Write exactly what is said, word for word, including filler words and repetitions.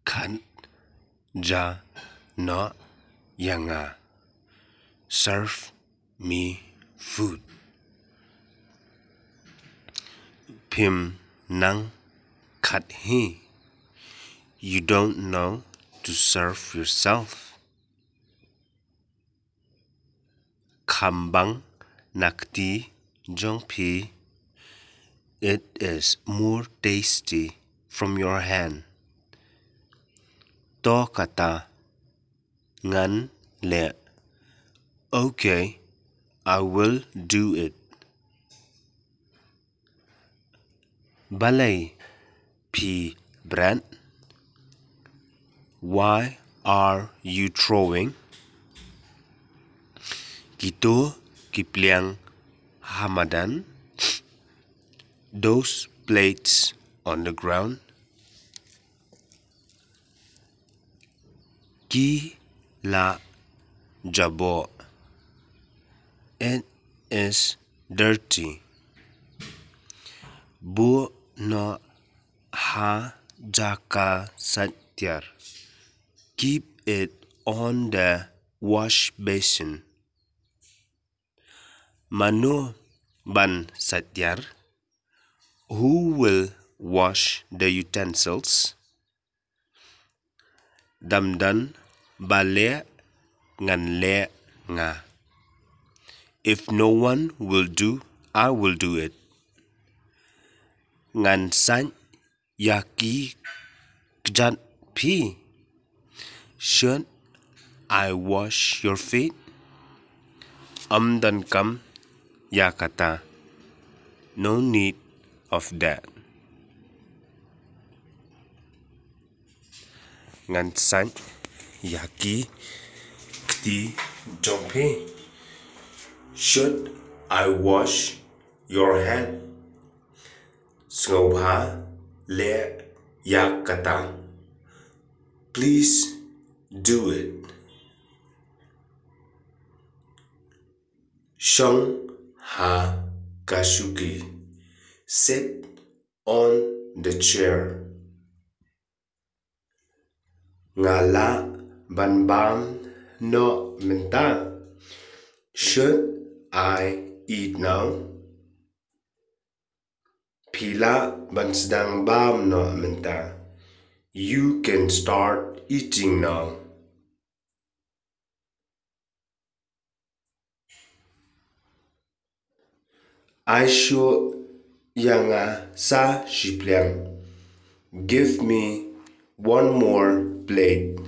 Khat ja no yanga. Serve me food. Pim nang khat hi. You don't know to serve yourself. Khambang nakti jongpi. It is more tasty from your hand. To kata ngan le. Okay, I will do it. Balay P. Brand. Why are you throwing? Kito kipliang Hamadan. Those plates on the ground. Ki la jabo. It is dirty. Bu no ha jaka satyar. Keep it on the wash basin. Manu ban satyar. Who will wash the utensils? Damdan bale ngan le nga. If no one will do, I will do it. Ngan san yaki kjan pi. Should I wash your feet? Amdan kam yakata. No need of that. Ngan san yaki ti jongpi. Should I wash your hand? Snobha le yakata. Please do it. Shong ha kashuki. Sit on the chair. Ngala banbam no menta. Should I eat now? Pila bansdang bam no menta. You can start eating now. I show yanga sa shipliang. Give me one more plate.